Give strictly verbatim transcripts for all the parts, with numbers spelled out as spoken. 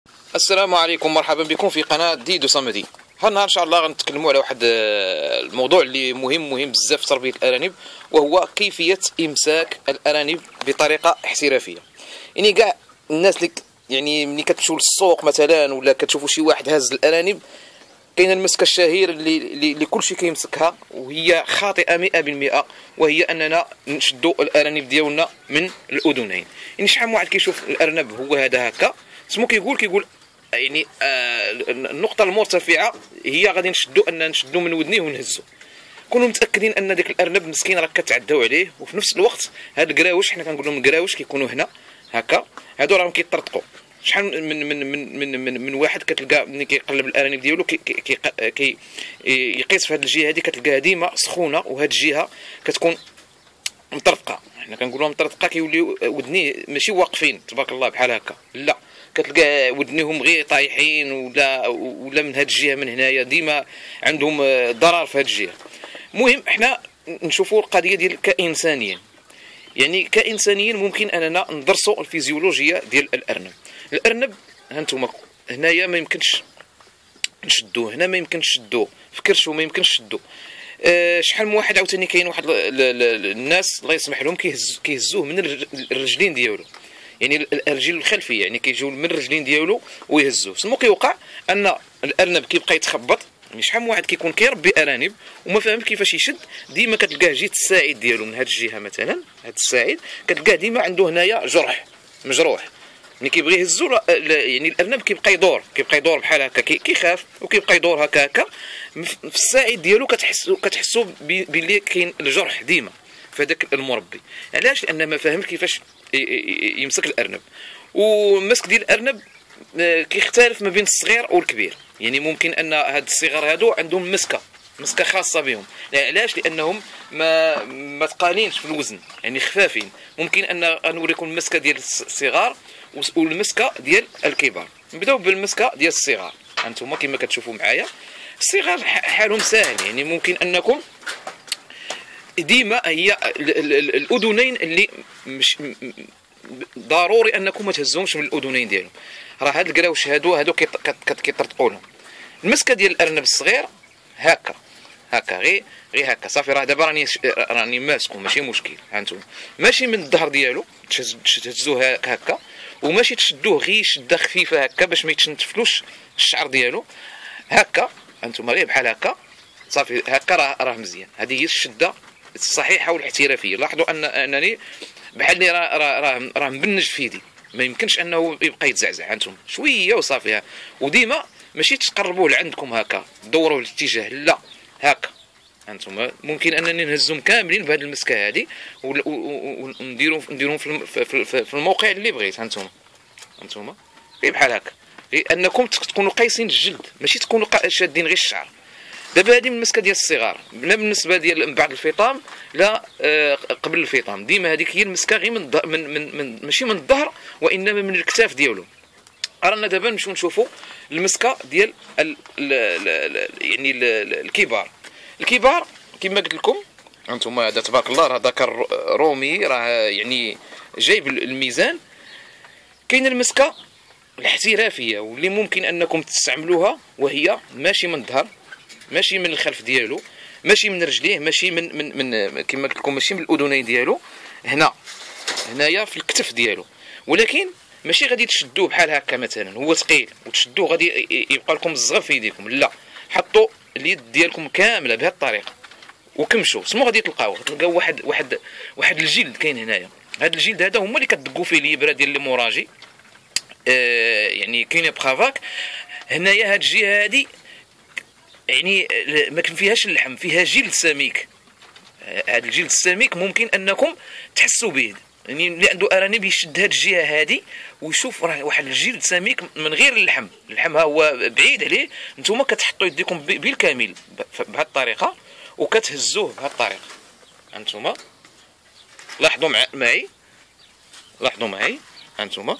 السلام عليكم، مرحبا بكم في قناة ديدو صمدي. هالنهار ان شاء الله غنتكلموا على واحد الموضوع اللي مهم مهم بزاف في تربية الارانب، وهو كيفية امساك الارانب بطريقة احترافية. يعني كاع الناس اللي يعني ملي كتمشيو للسوق مثلا ولا كتشوفوا شي واحد هاز الارانب، كاين المسكه الشهير اللي اللي كلشي كيمسكها وهي خاطئه مئة بالمئة، وهي اننا نشدوا الارانب ديالنا من الاذنين. يعني شحال من واحد كيشوف الارنب هو هذا هكا سمو كيقول كيقول يعني آه النقطه المرتفعه هي غادي نشدوا ان نشدوا من ودنيه ونهزوا. كونوا متاكدين ان داك الارنب مسكين راه كتعداو عليه، وفي نفس الوقت هاد الكراوش حنا كنقول لهم الكراوش كيكونوا هنا هكا، هادو راهم كيطرطقوا. شحال من من من من من, من واحد كتلقى ملي كيقلب الارانب ديالو كي كي كي يقيس في هذه الجهه هذه كتلقاها ديما سخونه، وهذه الجهه كتكون مطرطقه. حنا كنقولوا مطرطقه كيوليو ودنيه ماشي واقفين تبارك الله بحال هكا، لا كتلقى ودنيهم غير طايحين، ولا ولا من هذه الجهه من هنايا ديما عندهم ضرر في هذه الجهه. المهم حنا نشوفوا القضيه ديال كانسانيا، يعني كانسانيا ممكن اننا ندرسوا الفيزيولوجيا ديال الارنب. الارنب هانتوما هنايا ما يمكنش نشدوه، هنا ما يمكنش نشدوه، في كرشو ما يمكنش نشدوه. أه شحال من واحد عاوتاني كاين واحد الناس الله يسمح لهم كيهز كيهزوه من الرجلين ديالو، يعني الرجل الخلفيه، يعني كيجيو من الرجلين ديالو ويهزوه. سمو كيوقع ان الارنب كيبقى يتخبط. يعني شحال من واحد كيكون كيربي ارانب وما فاهم كيفاش يشد، ديما كتلقاه جيت الساعد ديالو من هذه الجهه مثلا، هذا الساعد كتلقاه ديما عنده هنايا جرح مجروح. ملي كيبغي يهزو يعني الارنب كيبقى يدور كيبقى يدور بحال هكا، كيخاف وكيبقى يدور هكا هكا في الساعد ديالو. كتحسوا كتحسوا باللي كاين الجرح ديما في هذاك المربي. علاش؟ لان ما فاهمش كيفاش يمسك الارنب. والمسك ديال الارنب كيختلف ما بين الصغير والكبير. يعني ممكن ان هاد الصغار هادو عندهم مسكه مسكه خاصه بهم. علاش؟ لانهم ما ما ثقالينش في الوزن، يعني خفافين. ممكن ان نوريكم المسكه ديال الصغار والمسكه ديال الكبار. نبداو بالمسكه ديال الصغار. انتم كما كتشوفوا معايا الصغار حالهم ساهل، يعني ممكن انكم ديما هي الاذنين اللي مش ضروري انكم ما تهزوهمش من الاذنين ديالهم. راه هاد الكراوش هادو هادو كيطرطقوا لهم. المسكه ديال الارنب الصغير هكا هكا غير غير هكا صافي. راه دابا راني راني ماسكو ماشي مشكل. هانتوما ماشي من الظهر ديالو تهزوه هكا، وماشي تشدوه غير شده خفيفه هكا باش ما يتشنتفلوش الشعر ديالو هكا. هانتوما غير بحال هكا صافي هكا راه راه مزيان. هذه هي الشده الصحيحه والاحترافيه. لاحظوا ان انني بحال لي راه راه راه مبنج في يدي، ما يمكنش انه يبقى يتزعزع. هانتوما شويه وصافي. وديما ماشي تقربوه لعندكم هكا دوروا الاتجاه، لا هكا. هانتوما ممكن انني نهزهم كاملين بهذه المسكه هذه ونديرهم نديرهم في الموقع اللي بغيت. هانتوما هانتوما غير بحال هكا، غير انكم تكونوا قايسين الجلد ماشي تكونوا شادين غير الشعر. دابا هذه من المسكه ديال الصغار. لا بالنسبه ديال من بعد الفطام، لا آه قبل الفطام، ديما هذيك هي المسكه غير من, من من من ماشي من الظهر وانما من الكتاف ديالو. رانا دابا نمشيو نشوفوا المسكه ديال ال ال ال يعني ال الكبار. الكبار كما قلت لكم انتم هذا تبارك الله راه ذكر رومي، راه يعني جايب الميزان. كاين المسكه الاحترافيه واللي ممكن انكم تستعملوها، وهي ماشي من الظهر ماشي من الخلف ديالو ماشي من رجليه ماشي من من من كما قلت لكم ماشي من الاذنين ديالو، هنا هنايا في الكتف ديالو. ولكن ماشي غادي تشدوه بحال هكا مثلا هو ثقيل وتشدوه غادي يبقى لكم الزغب في يديكم، لا حطوا اليد ديالكم كامله بهذه الطريقه وكمشوا. سمو غادي تلقاو تلقاو واحد واحد واحد الجلد كاين هنايا. هذا الجلد هذا هما اللي كتدقوا فيه الابره ديال الموراجي، آه يعني كاين بخافاك هنايا. هذه الجهه هذه يعني ما كان فيهاش اللحم، فيها جلد سميك. هذا الجلد السميك ممكن انكم تحسوا به، يعني اللي عنده ارانب يشد هذه الجهه هذه ويشوف راه واحد الجلد سميك من غير اللحم. اللحم ها هو بعيد عليه. نتوما كتحطوا يديكم بالكامل بهذه الطريقه وكتهزوه بهذه الطريقه. انتوما لاحظوا معي لاحظوا معي انتوما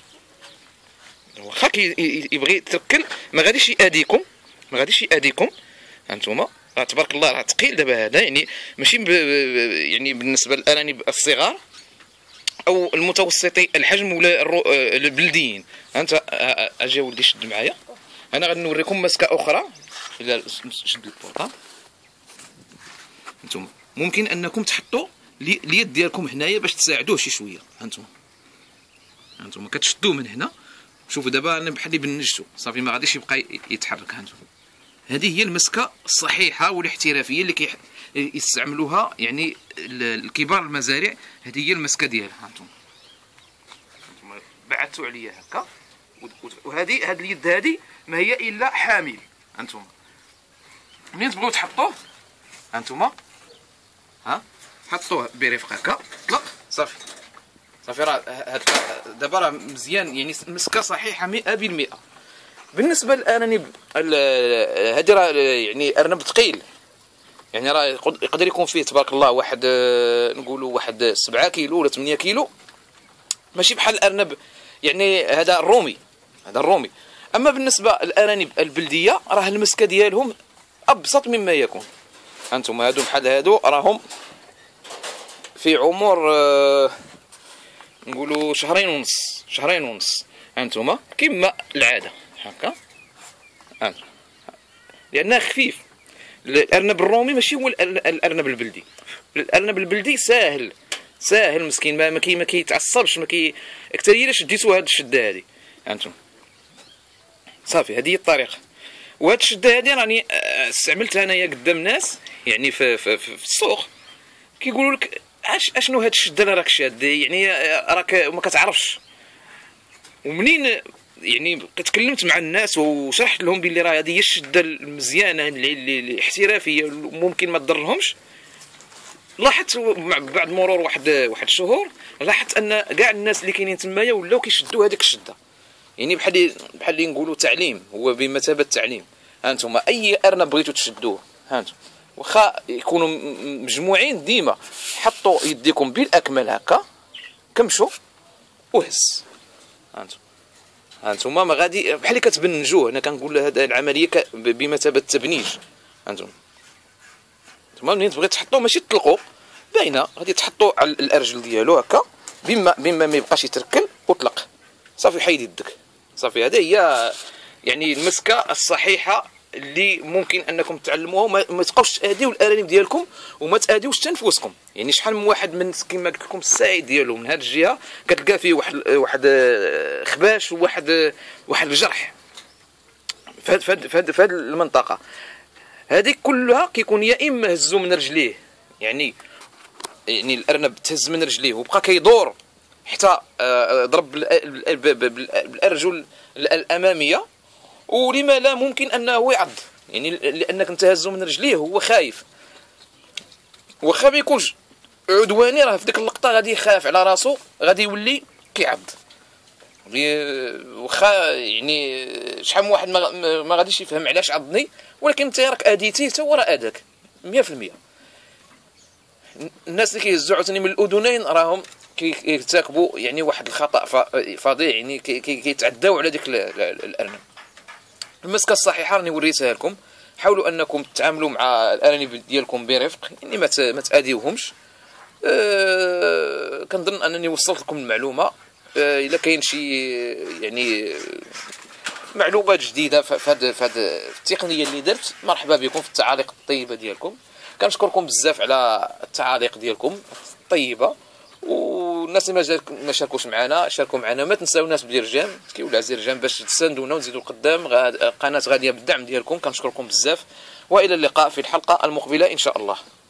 واخا يبغي يتركل ما غاديش يأذيكم ما غاديش يأذيكم. هانتوما راه تبارك الله راه ثقيل دابا هذا، يعني ماشي ب... يعني بالنسبه للارانب الصغار او المتوسطي الحجم ولا الرو... البلديين. انت اجي ولدي شد معايا، انا غادي نوريكم مسكه اخرى. الا شد البورطه انتم ممكن انكم تحطوا اليد ديالكم هنايا باش تساعدوه شي شويه. هانتوما هانتوما كتشدوه من هنا. شوفوا دابا انا بحال اللي بنجتو صافي ما غاديش يبقى يتحرك. هانتوما هذه هي المسكه الصحيحه والاحترافيه اللي كي يستعملوها يعني الكبار المزارع. هذه هي المسكه ديالها. هانتوما هانتوما بعثتوا عليا هكا، وهذه هذه اليد هذه ما هي الا حامل. هانتوما منين تبغيو تحطوه هانتوما ها حطوه برفق هكا، طلق صافي صافي. راه دابا راه مزيان يعني مسكه صحيحه مئة بالمئة. بالنسبه للارانب هذه راه يعني ارنب ثقيل، يعني راه يقدر يكون فيه تبارك الله واحد نقولوا واحد سبعة كيلو ولا ثمانية كيلو، ماشي بحال الارنب يعني هذا الرومي، هذا الرومي. اما بالنسبه للارانب البلديه راه المسكه ديالهم ابسط مما يكون. هانتوما هادو بحال هادو راهم في عمر آه نقولوا شهرين ونص، شهرين ونص. هانتوما كما العاده هكا، لانه خفيف. الارنب الرومي ماشي هو الارنب البلدي. الارنب البلدي ساهل ساهل مسكين، ما ما كي ما كيتعصبش، ما كي اكثر الا شديتو هاد الشده هادي. هانتوما صافي هذه هي الطريقه. وهاد الشده هادي راني استعملتها انايا قدام ناس يعني في في, في, في السوق، كيقولوا لك اش اشنو هاد الشده اللي راك شاد، يعني راك ما كتعرفش. ومنين يعني تكلمت مع الناس وشرحت لهم بلي راه هذه هي الشده المزيانه اللي الاحترافيه ممكن ما تضرهمش، لاحظت بعد مرور واحد واحد الشهور لاحظت ان كاع الناس اللي كاينين تمايا ولاو كيشدوا هذيك الشده. يعني بحال بحال اللي نقولوا تعليم، هو بمثابه التعليم. هانتوما اي ارنب بغيتو تشدوه، هانتوما واخا يكونوا مجموعين ديما حطوا يديكم بالاكمل هكا، كمشوا وهز. هانتوما هانتوما ما غادي بحال اللي كتبنجوه. انا كنقول هذه العمليه بمثابه التبنيج. هانتوما نتوما منين تبغي تحطوه ماشي تطلقوا باينه، غادي تحطوا على الارجل ديالو هكا بما بما ما يبقاش يتركل وطلق صافي. حيد يدك صافي. هذه هي يعني المسكه الصحيحه اللي ممكن انكم تعلموها. ما تبقاوش تاديو الارانب ديالكم وما تاديوش تنفسكم. يعني شحال من واحد من كما قلت لكم السعيد ديالو من هذه الجهه كتلقى فيه واحد واحد خباش وواحد واحد الجرح في هذه في هذه المنطقه. هذه كلها كيكون يا اما هزو من رجليه، يعني يعني الارنب تهز من رجليه وبقى كيدور حتى ضرب بالارجل الاماميه، ولما لا ممكن انه يعض، يعني لانك انت هزو من رجليه هو خايف. واخا ما يكونش عدواني راه في ديك اللقطه غادي يخاف على راسو، غادي يولي كيعض. واخا يعني شحال من واحد ما, ما غاديش يفهم علاش عضني، ولكن انت راك اديتيه حتى هو راه اداك مية في المية. الناس اللي كيهزوا عاوتاني من الاذنين راهم كيرتكبوا يعني واحد الخطا فظيع، يعني كيتعداو على ديك الارنب. المسكه الصحيحه راني وريتها لكم. حاولوا انكم تتعاملوا مع الارانب ديالكم برفق، يعني ما ما تاديوهمش. أه كنظن انني وصلت لكم المعلومه. أه الا كاين شي يعني معلومات جديده في هذه في هذه التقنيه اللي درت، مرحبا بكم في التعاليق الطيبه ديالكم. كنشكركم بزاف على التعاليق ديالكم الطيبه، والناس اللي ما شاركوش معنا شاركوا معنا. ما تنساوناش بدير جيم كيولع زير جيم باش تساندونا ونزيدوا القدام. قناه غاديه بالدعم ديالكم، كنشكركم بزاف، والى اللقاء في الحلقه المقبله ان شاء الله.